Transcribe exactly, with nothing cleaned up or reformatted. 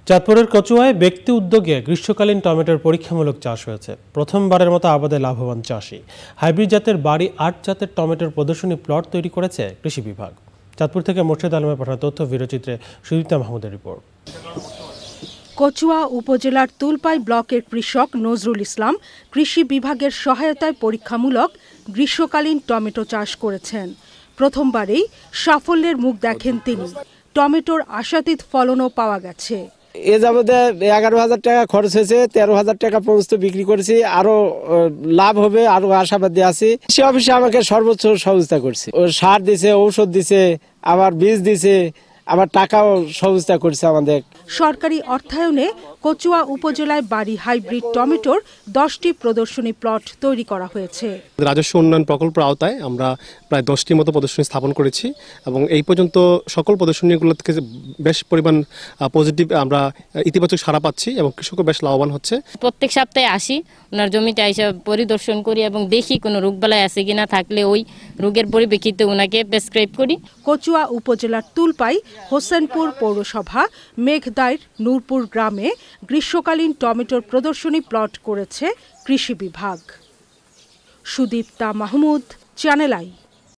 চাঁদপুরের কচুয়ায় ব্যক্তি উদ্যোগে গ্রীষ্মকালীন টমেটোর পরীক্ষামূলক চাষ হয়েছে। প্রথমবারের মতো আবাদে লাভবান চাষি। হাইব্রিড জাতের বাড়ি আট জাতের টমেটোর প্রদর্শনী প্লট তৈরি করেছে কৃষি বিভাগ। চাঁদপুর থেকে মোর্শেদ আলমের পাঠানো তথ্য ভিডিওচিত্রে সুদীপ্তা মাহমুদের রিপোর্ট। কচুয়া উপজেলার তুলপাই ব্লকের কৃষক নজরুল ইসলাম কৃষি বিভাগের সহায়তায় পরীক্ষামূলক গ্রীষ্মকালীন টমেটো চাষ করেছেন। প্রথমবারেই সাফল্যের মুখ দেখেন তিনি। টমেটোর আশাতীত ফলনও পাওয়া গেছে। এ যাবতে এগারো হাজার টাকা খরচ হয়েছে, তেরো হাজার টাকা পর্যন্ত বিক্রি করেছি। আরো লাভ হবে, আরো আশাবাদী আছি। কৃষি অফিসে আমাকে সর্বোচ্চ সহযোগিতা করছে, সার দিছে, ঔষধ দিছে, আবার বীজ দিছে, আবার টাকাও সহযোগিতা করছে আমাদের। সরকারি অর্থায়নে কচুয়া উপজেলায় বাড়ি হাইব্রিড টমেটোর দশটি প্রদর্শনী প্লট তৈরি করা হয়েছে। রাজস্ব উন্নয়ন প্রকল্পের আওতায় আমরা প্রায় দশটির মতো প্রদর্শনী স্থাপন করেছি এবং এই পর্যন্ত সকল প্রদর্শনীগুলো থেকে বেশ পরিমাণ পজিটিভ আমরা ইতিবাচক সাড়া পাচ্ছি এবং কৃষকও বেশ লাভবান হচ্ছে। প্রত্যেক সপ্তাহে আসি, ওনার জমিটা এসে পরিদর্শন করি এবং দেখি কোনো রোগবালাই আছে কিনা, থাকলে ওই রোগের পরিপ্রেক্ষিতে ওনাকে প্রেসক্রাইব করি। কচুয়া উপজেলার তুলপাই হোসেনপুর পৌরসভা মেঘদাইর নূরপুর গ্রামে গ্রীষ্মকালীন টমেটোর প্রদর্শনী প্লট করেছে কৃষি বিভাগ। Sudipta Mahmud, channel I.